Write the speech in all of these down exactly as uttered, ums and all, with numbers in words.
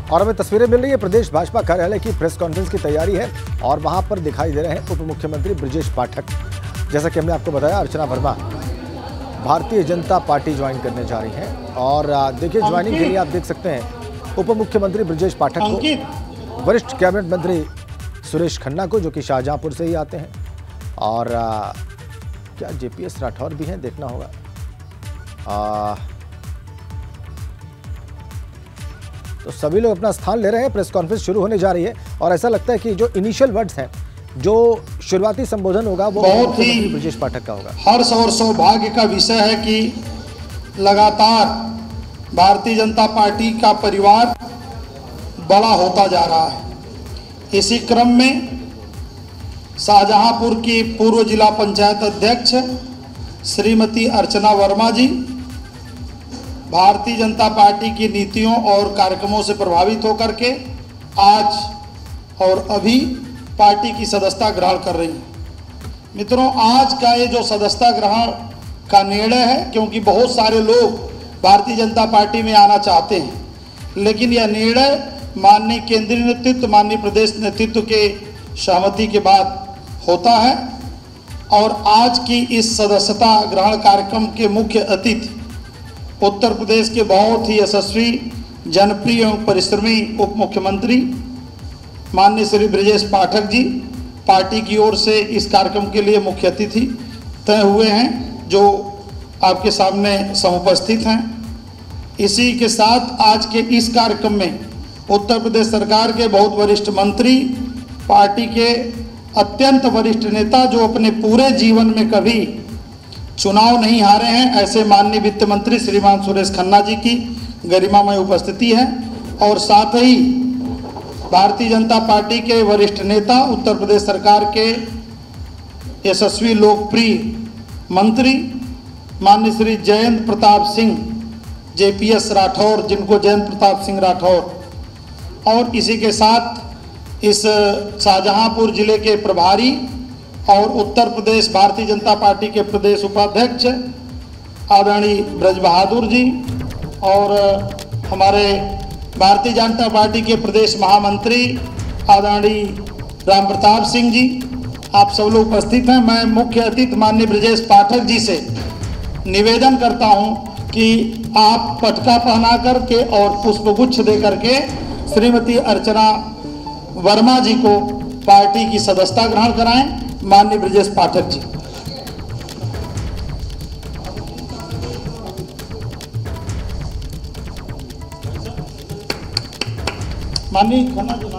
और हमें तस्वीरें मिल रही है प्रदेश भाजपा कार्यालय की प्रेस कॉन्फ्रेंस की तैयारी है और वहां पर दिखाई दे रहे हैं उप मुख्यमंत्री ब्रजेश पाठक। जैसा कि हमने आपको बताया, अर्चना वर्मा भारतीय जनता पार्टी ज्वाइन करने जा रही हैं और देखिए ज्वाइनिंग के लिए आप देख सकते हैं उप मुख्यमंत्री ब्रजेश पाठक को, वरिष्ठ कैबिनेट मंत्री सुरेश खन्ना को जो कि शाहजहांपुर से ही आते हैं, और आ, क्या जेपीएस राठौर भी हैं, देखना होगा। आ, तो सभी लोग अपना स्थान ले रहे हैं। प्रेस कॉन्फ्रेंस शुरू होने जा रही है और ऐसा लगता है कि जो इनिशियल वर्ड्स हैं, जो शुरुआती संबोधन होगा वो बहुत ही ब्रजेश पाठक का होगा। हर्ष और सौभाग्य का विषय है कि लगातार भारतीय जनता पार्टी का परिवार बड़ा होता जा रहा है। इसी क्रम में शाहजहांपुर की पूर्व जिला पंचायत अध्यक्ष श्रीमती अर्चना वर्मा जी भारतीय जनता पार्टी की नीतियों और कार्यक्रमों से प्रभावित होकर के आज और अभी पार्टी की सदस्यता ग्रहण कर रही हैं। मित्रों, आज का ये जो सदस्यता ग्रहण का निर्णय है, क्योंकि बहुत सारे लोग भारतीय जनता पार्टी में आना चाहते हैं, लेकिन यह निर्णय माननीय केंद्रीय नेतृत्व, माननीय प्रदेश नेतृत्व के सहमति के बाद होता है। और आज की इस सदस्यता ग्रहण कार्यक्रम के मुख्य अतिथि उत्तर प्रदेश के बहुत ही यशस्वी, जनप्रिय एवं परिश्रमी उप मुख्यमंत्री माननीय श्री ब्रजेश पाठक जी पार्टी की ओर से इस कार्यक्रम के लिए मुख्य अतिथि तय हुए हैं, जो आपके सामने समुपस्थित हैं। इसी के साथ आज के इस कार्यक्रम में उत्तर प्रदेश सरकार के बहुत वरिष्ठ मंत्री, पार्टी के अत्यंत वरिष्ठ नेता जो अपने पूरे जीवन में कभी चुनाव नहीं हारे हैं, ऐसे माननीय वित्त मंत्री श्रीमान सुरेश खन्ना जी की गरिमामय उपस्थिति है। और साथ ही भारतीय जनता पार्टी के वरिष्ठ नेता, उत्तर प्रदेश सरकार के यशस्वी लोकप्रिय मंत्री माननीय श्री जयंत प्रताप सिंह जेपीएस राठौर, जिनको जयंत प्रताप सिंह राठौर, और इसी के साथ इस शाहजहांपुर जिले के प्रभारी और उत्तर प्रदेश भारतीय जनता पार्टी के प्रदेश उपाध्यक्ष आदरणीय ब्रज बहादुर जी, और हमारे भारतीय जनता पार्टी के प्रदेश महामंत्री आदरणीय राम प्रताप सिंह जी, आप सब लोग उपस्थित हैं। मैं मुख्य अतिथि माननीय ब्रजेश पाठक जी से निवेदन करता हूं कि आप पटका पहना करके और पुष्पगुच्छ दे करके श्रीमती अर्चना वर्मा जी को पार्टी की सदस्यता ग्रहण कराएं। माननीय ब्रजेश पाठक जी। माननीय खन्ना जी,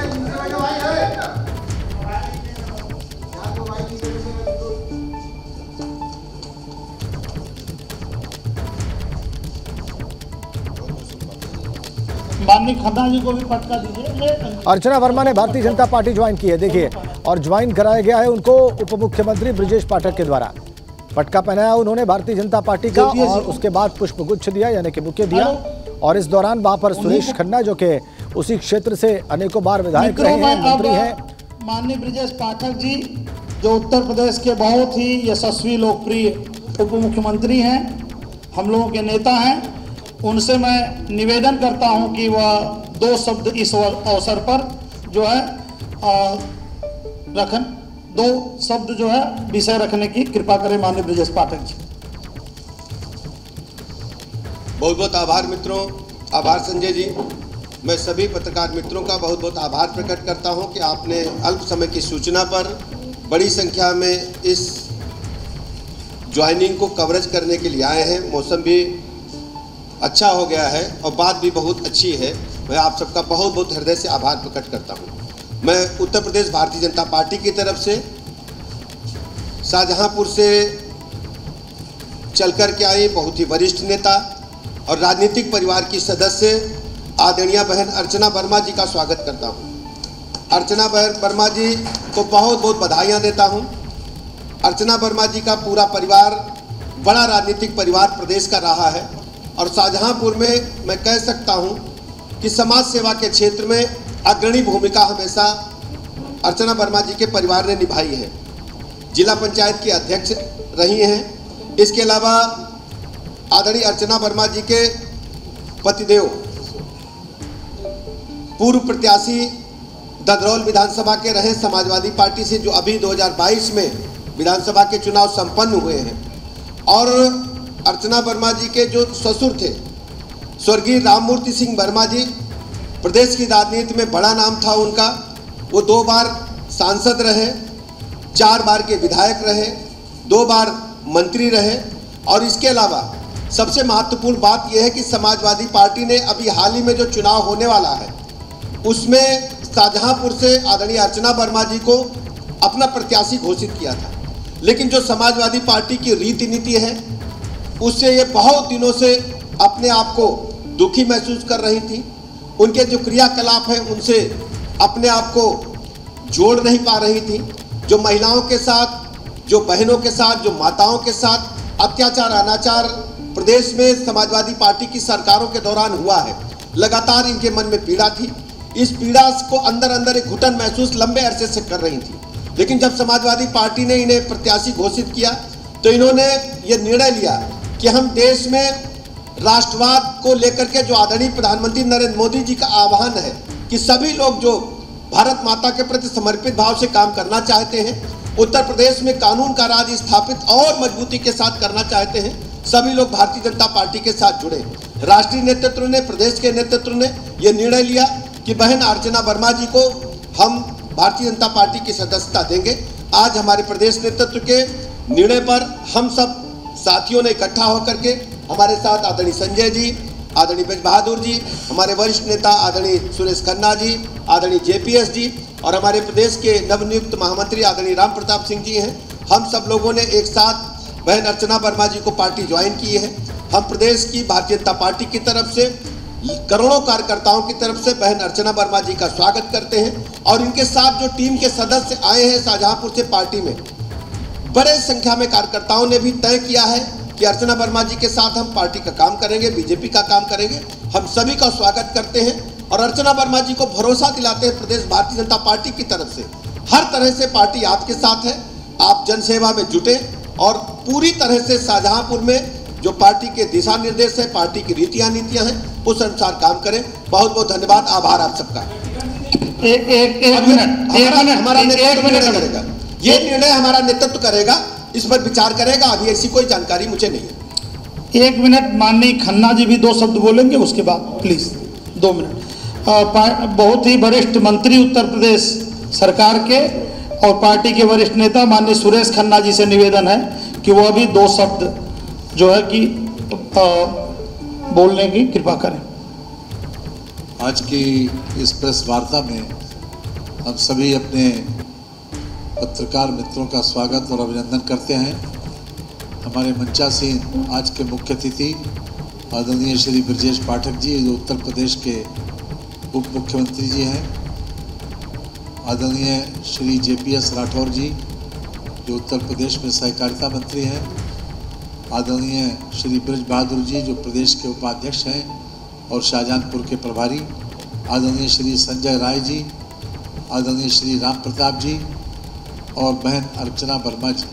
माननीय खन्ना जी को भी पटका दीजिए। अर्चना वर्मा ने भारतीय जनता पार्टी ज्वाइन की है, देखिए, और ज्वाइन कराया गया है उनको उप मुख्यमंत्री ब्रजेश पाठक के द्वारा। पटका पहनाया उन्होंने भारतीय जनता पार्टी का और उसके बाद पुष्पगुच्छ दिया, यानी कि बुके दिया। और इस दौरान वहां पर सुरेश खन्ना जो कि उसी क्षेत्र से अनेकों बार विधायक रहे हैं, मंत्री हैं। माननीय ब्रजेश पाठक जी जो उत्तर प्रदेश के बहुत ही यशस्वी लोकप्रिय उप मुख्यमंत्री हैं, हम लोगों के नेता हैं, उनसे मैं निवेदन करता हूं कि वह दो शब्द इस अवसर पर जो है आ, रखन दो शब्द जो है विषय रखने की कृपा करें। माननीय ब्रजेश पाठक जी। बहुत बहुत आभार मित्रों, आभार संजय जी। मैं सभी पत्रकार मित्रों का बहुत बहुत आभार प्रकट करता हूं कि आपने अल्प समय की सूचना पर बड़ी संख्या में इस ज्वाइनिंग को कवरेज करने के लिए आए हैं। मौसम भी अच्छा हो गया है और बात भी बहुत अच्छी है। मैं आप सबका बहुत बहुत हृदय से आभार प्रकट करता हूं। मैं उत्तर प्रदेश भारतीय जनता पार्टी की तरफ से शाहजहांपुर से चल कर के आई बहुत ही वरिष्ठ नेता और राजनीतिक परिवार की सदस्य आदरणीय बहन अर्चना वर्मा जी का स्वागत करता हूं। अर्चना बहन वर्मा जी को बहुत बहुत बधाइयां देता हूं। अर्चना वर्मा जी का पूरा परिवार बड़ा राजनीतिक परिवार प्रदेश का रहा है और शाहजहांपुर में मैं कह सकता हूं कि समाज सेवा के क्षेत्र में अग्रणी भूमिका हमेशा अर्चना वर्मा जी के परिवार ने निभाई है। जिला पंचायत की अध्यक्ष रही हैं। इसके अलावा आदरणीय अर्चना वर्मा जी के पतिदेव पूर्व प्रत्याशी ददरौल विधानसभा के रहे समाजवादी पार्टी से, जो अभी दो हज़ार बाईस में विधानसभा के चुनाव संपन्न हुए हैं। और अर्चना वर्मा जी के जो ससुर थे स्वर्गीय राममूर्ति सिंह वर्मा जी, प्रदेश की राजनीति में बड़ा नाम था उनका। वो दो बार सांसद रहे, चार बार के विधायक रहे, दो बार मंत्री रहे। और इसके अलावा सबसे महत्वपूर्ण बात यह है कि समाजवादी पार्टी ने अभी हाल ही में जो चुनाव होने वाला है उसमें शाहजहांपुर से आदरणीय अर्चना वर्मा जी को अपना प्रत्याशी घोषित किया था। लेकिन जो समाजवादी पार्टी की रीति नीति है उससे ये बहुत दिनों से अपने आप को दुखी महसूस कर रही थी। उनके जो क्रियाकलाप हैं उनसे अपने आप को जोड़ नहीं पा रही थी। जो महिलाओं के साथ, जो बहनों के साथ, जो माताओं के साथ अत्याचार अनाचार प्रदेश में समाजवादी पार्टी की सरकारों के दौरान हुआ है, लगातार इनके मन में पीड़ा थी। इस पीड़ा को अंदर अंदर एक घुटन महसूस लंबे अरसे से कर रही थी। लेकिन जब समाजवादी पार्टी ने इन्हें प्रत्याशी घोषित किया तो इन्होंने ये निर्णय लिया कि हम देश में राष्ट्रवाद को लेकर के, जो आदरणीय प्रधानमंत्री नरेंद्र मोदी जी का आह्वान है कि सभी लोग जो भारत माता के प्रति समर्पित भाव से काम करना चाहते हैं, उत्तर प्रदेश में कानून का राज स्थापित और मजबूती के साथ करना चाहते हैं, सभी लोग भारतीय जनता पार्टी के साथ जुड़े। राष्ट्रीय नेतृत्व ने, प्रदेश के नेतृत्व ने यह निर्णय लिया कि बहन अर्चना वर्मा जी को हम भारतीय जनता पार्टी की सदस्यता देंगे। आज हमारे प्रदेश नेतृत्व के निर्णय पर हम सब साथियों ने इकट्ठा होकर के, हमारे साथ आदरणीय संजय जी, आदरणीय ब्रज बहादुर जी, हमारे वरिष्ठ नेता आदरणीय सुरेश खन्ना जी, आदरणीय जेपीएस जी और हमारे प्रदेश के नवनियुक्त महामंत्री आदरणीय राम प्रताप सिंह जी हैं। हम सब लोगों ने एक साथ बहन अर्चना वर्मा जी को पार्टी ज्वाइन की है। हम प्रदेश की भारतीय जनता पार्टी की तरफ से, करोड़ों कार्यकर्ताओं की तरफ से बहन अर्चना वर्मा जी का स्वागत करते हैं। और इनके साथ जो टीम के सदस्य आए हैं शाहजहांपुर से पार्टी में, बड़े संख्या में कार्यकर्ताओं ने भी तय किया है कि अर्चना वर्मा जी के साथ हम पार्टी का काम करेंगे, बीजेपी का काम करेंगे। हम सभी का स्वागत करते हैं और अर्चना वर्मा जी को भरोसा दिलाते हैं प्रदेश भारतीय जनता पार्टी की तरफ से, हर तरह से पार्टी आपके साथ है। आप जनसेवा में जुटे और पूरी तरह से शाहजहांपुर में जो पार्टी के दिशा निर्देश है, पार्टी की रीतियां नीतियां हैं, उस अनुसार काम करें। बहुत बहुत धन्यवाद, आभार आप सबका। एक एक एक मिनट हमारा नेतृत्व निर्णय करेगा, ये निर्णय हमारा नेतृत्व करेगा, इस पर विचार करेगा। अभी ऐसी कोई जानकारी मुझे नहीं है। एक मिनट, माननीय खन्ना जी भी दो शब्द बोलेंगे, उसके बाद प्लीज दो मिनट। बहुत ही वरिष्ठ मंत्री उत्तर प्रदेश सरकार के और पार्टी के वरिष्ठ नेता माननीय सुरेश खन्ना जी से निवेदन है कि वो अभी दो शब्द जो है कि बोलने की कृपा करें। आज की इस प्रेस वार्ता में हम सभी अपने पत्रकार मित्रों का स्वागत और अभिनंदन करते हैं। हमारे मंचासीन आज के मुख्य अतिथि आदरणीय श्री ब्रजेश पाठक जी, जो उत्तर प्रदेश के उप मुख्यमंत्री जी हैं, आदरणीय श्री जेपीएस राठौर जी, जो उत्तर प्रदेश में सहकारिता मंत्री हैं, आदरणीय श्री ब्रज बहादुर जी, जो प्रदेश के उपाध्यक्ष हैं और शाहजहांपुर के प्रभारी, आदरणीय श्री संजय राय जी, आदरणीय श्री राम प्रताप जी और बहन अर्चना वर्मा जी।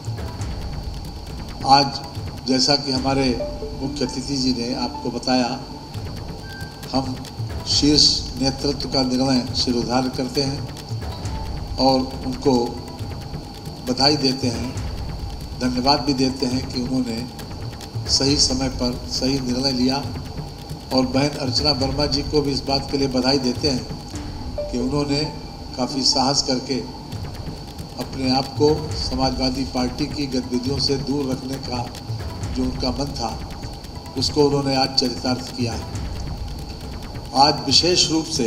आज जैसा कि हमारे मुख्य अतिथि जी ने आपको बताया, हम शीर्ष नेतृत्व का निर्णय शिरोधार्य करते हैं और उनको बधाई देते हैं, धन्यवाद भी देते हैं कि उन्होंने सही समय पर सही निर्णय लिया। और बहन अर्चना वर्मा जी को भी इस बात के लिए बधाई देते हैं कि उन्होंने काफ़ी साहस करके अपने आप को समाजवादी पार्टी की गतिविधियों से दूर रखने का जो उनका मन था, उसको उन्होंने आज चरितार्थ किया है। आज विशेष रूप से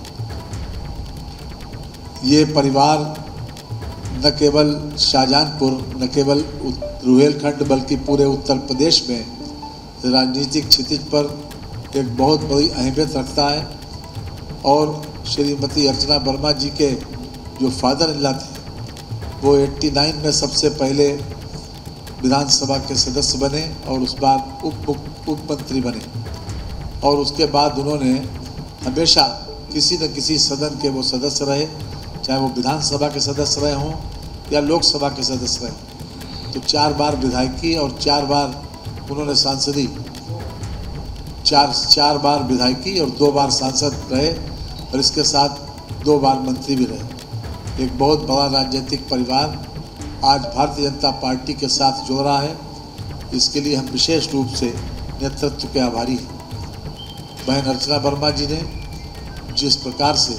ये परिवार न केवल शाहजहांपुर, न केवल रुहेलखंड, बल्कि पूरे उत्तर प्रदेश में राजनीतिक क्षितिज पर एक बहुत बड़ी अहमियत रखता है। और श्रीमती अर्चना वर्मा जी के जो फादर इन लॉ थे, वो नवासी में सबसे पहले विधानसभा के सदस्य बने और उस बार उप उप मंत्री बने। और उसके बाद उन्होंने हमेशा किसी न किसी सदन के वो सदस्य रहे, चाहे वो विधानसभा के सदस्य रहे हों या लोकसभा के सदस्य रहे। तो चार बार विधायकी और चार बार उन्होंने सांसदी, चार चार बार विधायकी और दो बार सांसद रहे। और इसके साथ दो बार मंत्री भी रहे। एक बहुत बड़ा राजनीतिक परिवार आज भारतीय जनता पार्टी के साथ जुड़ रहा है, इसके लिए हम विशेष रूप से नेतृत्व के आभारी हैं। बहन अर्चना वर्मा जी ने जिस प्रकार से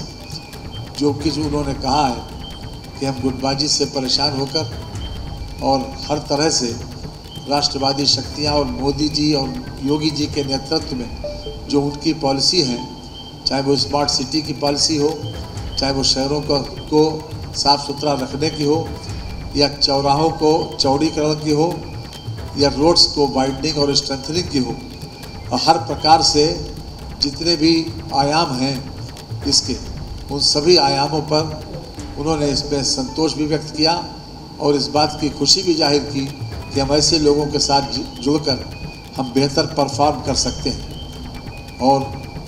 जो कुछ उन्होंने कहा है कि हम गुटबाजी से परेशान होकर और हर तरह से राष्ट्रवादी शक्तियां और मोदी जी और योगी जी के नेतृत्व में जो उनकी पॉलिसी है, चाहे वो स्मार्ट सिटी की पॉलिसी हो, चाहे वो शहरों को, को साफ़ सुथरा रखने की हो, या चौराहों को चौड़ीकरण की हो, या रोड्स को वाइडनिंग और स्ट्रेंथनिंग की हो, और हर प्रकार से जितने भी आयाम हैं इसके, उन सभी आयामों पर उन्होंने इसमें संतोष भी व्यक्त किया और इस बात की खुशी भी जाहिर की कि हम ऐसे लोगों के साथ जुड़कर हम बेहतर परफॉर्म कर सकते हैं। और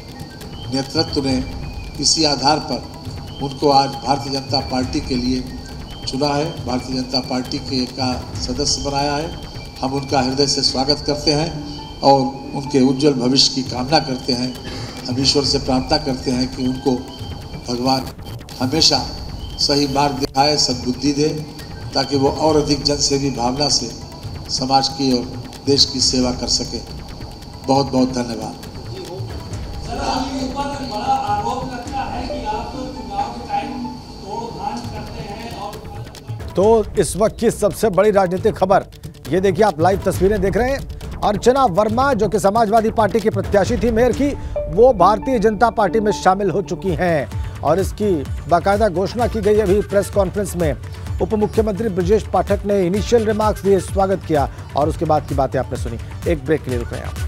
नेतृत्व ने इसी आधार पर उनको आज भारतीय जनता पार्टी के लिए चुना है, भारतीय जनता पार्टी के का सदस्य बनाया है। हम उनका हृदय से स्वागत करते हैं और उनके उज्जवल भविष्य की कामना करते हैं। हम ईश्वर से प्रार्थना करते हैं कि उनको भगवान हमेशा सही मार्ग दिखाए, सद्बुद्धि दे, ताकि वो और अधिक जनसेवी भावना से समाज की और देश की सेवा कर सके। बहुत बहुत धन्यवाद। सर, आपके ऊपर बड़ा आरोप लगता है कि आप चुनाव के टाइम तोड़-भान करते हैं और तो इस वक्त की सबसे बड़ी राजनीतिक खबर ये देखिए, आप लाइव तस्वीरें देख रहे हैं। अर्चना वर्मा जो कि समाजवादी पार्टी की प्रत्याशी थी मेयर की, वो भारतीय जनता पार्टी में शामिल हो चुकी हैं और इसकी बाकायदा घोषणा की गई अभी प्रेस कॉन्फ्रेंस में। उप मुख्यमंत्री ब्रजेश पाठक ने इनिशियल रिमार्क्स दिए, स्वागत किया और उसके बाद की बातें आपने सुनी। एक ब्रेक के लिए रुक रहे हैं आप।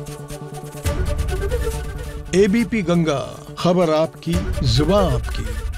एबीपी गंगा, खबर आपकी, जुबान आपकी।